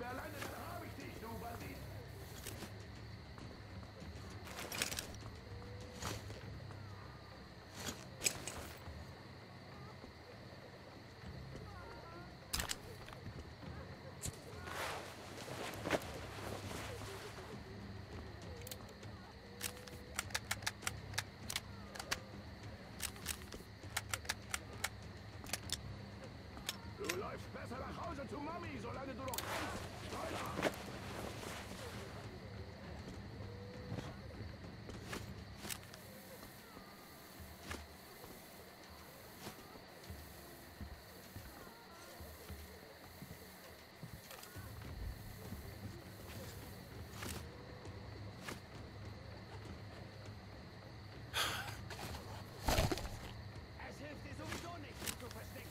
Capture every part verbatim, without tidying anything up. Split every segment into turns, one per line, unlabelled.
mehr alleine, dann hab ich dich, du Bandit! Du läufst besser nach Hause zu Mami, solange du noch kannst. Schneider!
Es hilft dir sowieso nicht, dich zu verstecken.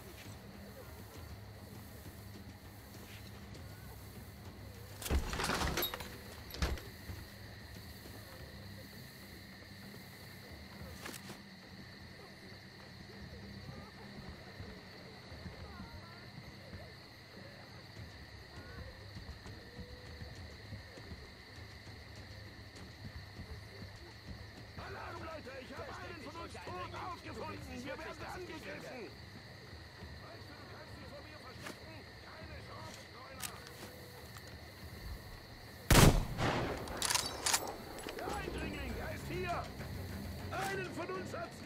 Alarm, Leute! Ich habe einen von uns tot aufgefunden! Wir werden angegriffen! Weißt du, du kannst dich vor mir verstecken? Keine Chance, Neuner! Der Eindringling, er ist hier! Einen von uns hat's